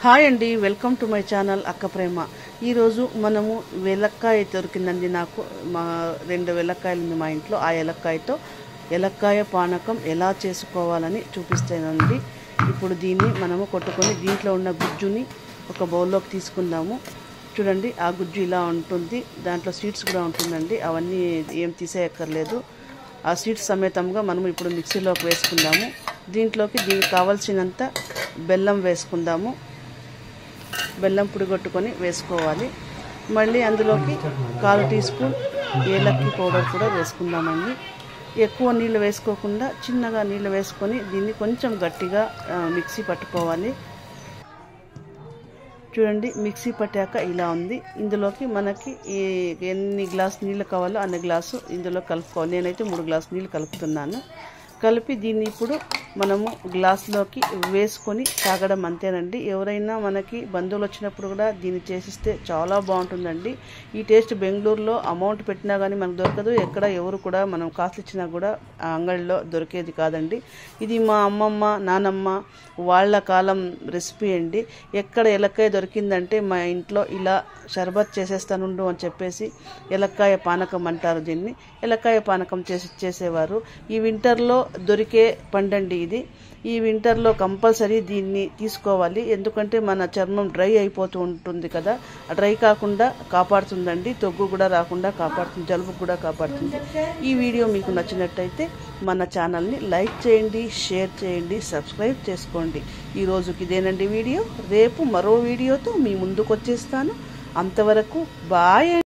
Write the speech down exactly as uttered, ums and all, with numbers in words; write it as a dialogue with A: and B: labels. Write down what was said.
A: Hi అండి, welcome to my channel అక్క ప్రేమ. ఈరోజు మనము వెలక్కాయ దొరికిందండి. నాకు మా రెండు వెలక్కాయలు ఉంది మా ఇంట్లో. ఆ ఎలక్కాయతో ఎలక్కాయ పానకం ఎలా చేసుకోవాలని చూపిస్తానండి. ఇప్పుడు దీన్ని మనము కొట్టుకొని దీంట్లో ఉన్న గుజ్జుని ఒక బౌల్లోకి తీసుకుందాము. చూడండి, ఆ గుజ్జు ఇలా ఉంటుంది. దాంట్లో సీడ్స్ కూడా ఉంటుందండి. అవన్నీ ఏం తీసేయక్కర్లేదు. ఆ సీడ్స్ సమేతంగా మనం ఇప్పుడు మిక్సీలోకి వేసుకుందాము. దీంట్లోకి దీనికి కావాల్సినంత బెల్లం వేసుకుందాము. బెల్లం పొడి కొట్టుకొని వేసుకోవాలి. మళ్ళీ అందులోకి కాలు టీ స్పూన్ ఏలక్కి పౌడర్ కూడా వేసుకుందామండి. ఎక్కువ నీళ్ళు వేసుకోకుండా చిన్నగా నీళ్ళు వేసుకొని దీన్ని కొంచెం గట్టిగా మిక్సీ పట్టుకోవాలి. చూడండి, మిక్సీ పట్టాక ఇలా ఉంది. ఇందులోకి మనకి ఎన్ని గ్లాస్ నీళ్ళు కావాలో అన్ని గ్లాసు ఇందులో కలుపుకోవాలి. నేనైతే మూడు గ్లాసు నీళ్ళు కలుపుతున్నాను. కలిపి దీన్ని ఇప్పుడు మనము గ్లాసులోకి వేసుకొని తాగడం అంతేనండి. ఎవరైనా మనకి బంధువులు వచ్చినప్పుడు కూడా దీన్ని చేసిస్తే చాలా బాగుంటుందండి. ఈ టేస్ట్ బెంగళూరులో అమౌంట్ పెట్టినా కానీ మనకు దొరకదు. ఎక్కడ ఎవరు కూడా మనం కాస్ట్ ఇచ్చినా కూడా ఆ అంగడిలో దొరికేది కాదండి. ఇది మా అమ్మమ్మ నానమ్మ వాళ్ళ కాలం రెసిపీ అండి. ఎక్కడ ఎలక్కాయ దొరికిందంటే మా ఇంట్లో ఇలా షర్బత్ చేసేస్తానుండు అని చెప్పేసి ఎలక్కాయ పానకం అంటారు దీన్ని. ఎలక్కాయ పానకం చేసి చేసేవారు. ఈ వింటర్లో దొరికే పండండి ఇది. ఈ వింటర్లో కంపల్సరీ దీన్ని తీసుకోవాలి. ఎందుకంటే మన చర్మం డ్రై అయిపోతూ ఉంటుంది కదా, డ్రై కాకుండా కాపాడుతుందండి. తొగ్గు కూడా రాకుండా కాపాడుతుంది, జలుబు కూడా కాపాడుతుంది. ఈ వీడియో మీకు నచ్చినట్టయితే మన ఛానల్ని లైక్ చేయండి, షేర్ చేయండి, సబ్స్క్రైబ్ చేసుకోండి. ఈ రోజుకి ఇదేనండి వీడియో. రేపు మరో వీడియోతో మీ ముందుకు వచ్చేస్తాను. అంతవరకు బాయ్.